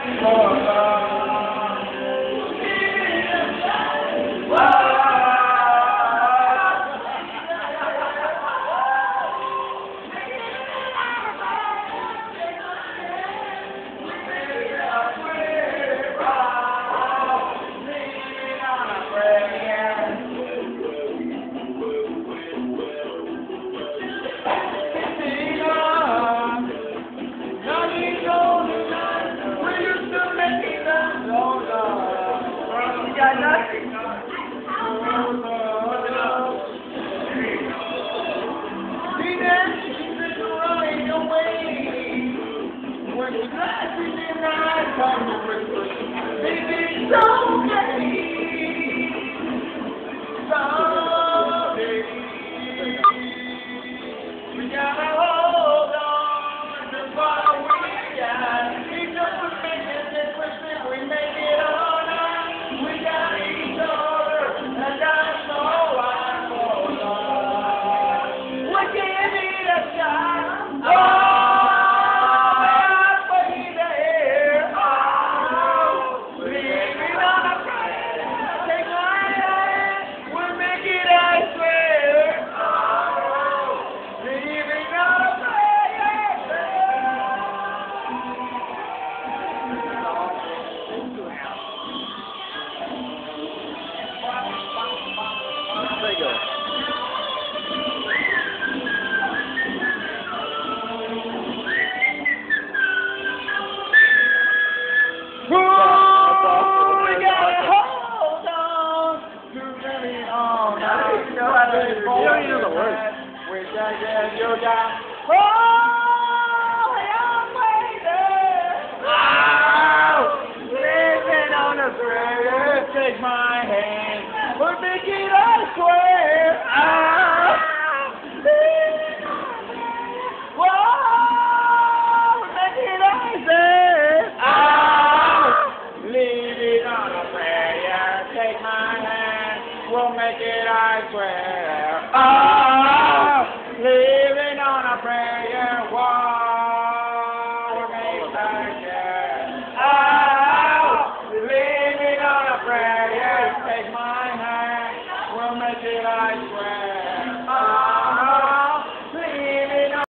Take my hand, we'll make it, I swear. Whoa, make it, I say. Leave it on a prayer. Take my hand, we'll make it, I swear. Leave it on a prayer. Whoa.